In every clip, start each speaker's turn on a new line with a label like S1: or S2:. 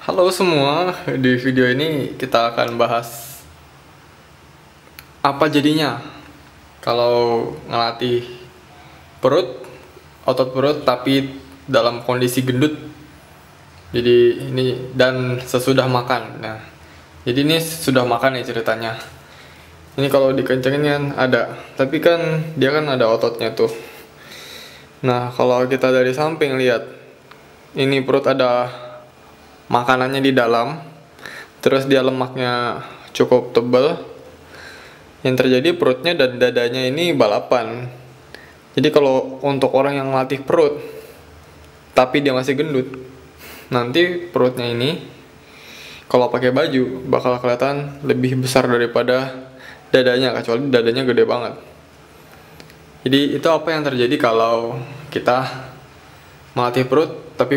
S1: Halo semua, di video ini kita akan bahas apa jadinya kalau ngelatih perut, otot perut tapi dalam kondisi gendut. Jadi ini dan sesudah makan. Nah, jadi ini sudah makan nih ceritanya. Ini kalau dikencengin kan ada, tapi kan dia kan ada ototnya tuh. Nah, kalau kita dari samping lihat, ini perut ada makanannya di dalam, terus dia lemaknya cukup tebal. Yang terjadi perutnya dan dadanya ini balapan. Jadi kalau untuk orang yang latih perut tapi dia masih gendut, nanti perutnya ini kalau pakai baju bakal kelihatan lebih besar daripada dadanya, kecuali dadanya gede banget. Jadi itu apa yang terjadi kalau kita melatih perut tapi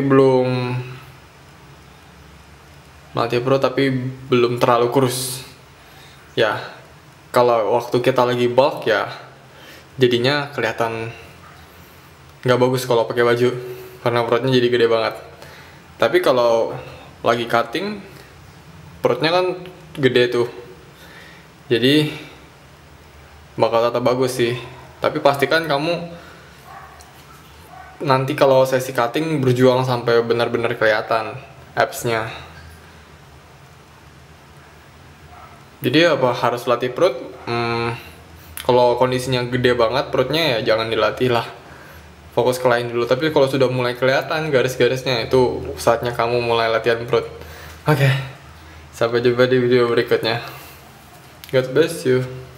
S1: belum terlalu kurus. Ya, kalau waktu kita lagi bulk ya jadinya kelihatan nggak bagus kalau pakai baju karena perutnya jadi gede banget. Tapi kalau lagi cutting perutnya kan gede tuh, jadi bakal tetap bagus sih. Tapi pastikan kamu nanti kalau sesi cutting berjuang sampai benar-benar kelihatan abs-nya. Jadi apa harus latih perut? Kalau kondisinya gede banget perutnya ya jangan dilatih lah. Fokus ke lain dulu. Tapi kalau sudah mulai kelihatan garis-garisnya, itu saatnya kamu mulai latihan perut. Oke. Sampai jumpa di video berikutnya. God bless you.